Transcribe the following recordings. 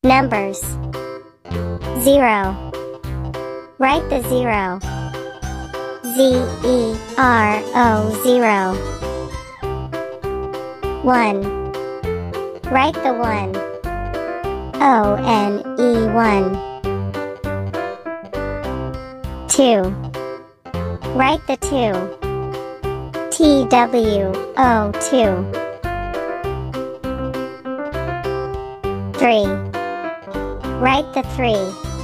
Numbers. 0. Write the 0. Z-E-R-O 0. 1. Write the 1. O-N-E 1. 2. Write the 2. T-W-O 2. 3. Write the 3.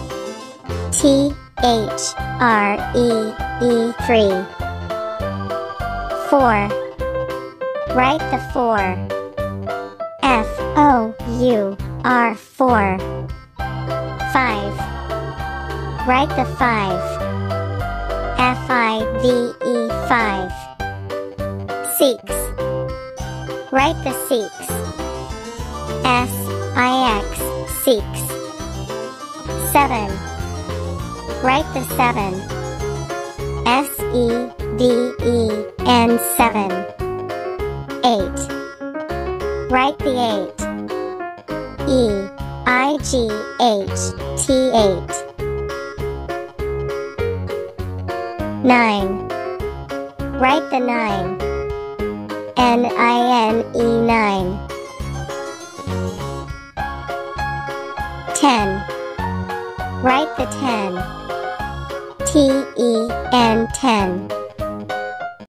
T-H-R-E-E 3. 4. Write the 4. F-O-U-R 4. 5. Write the 5. F-I-V-E 5. 6. Write the 6. S-I-X 6. 7. Write the 7. S-E-V-E-N 7. 8. Write the 8. E-I-G-H-T 8. 9. Write the 9. N-I-N-E 9. 10. Write the 10. T-E-N 10.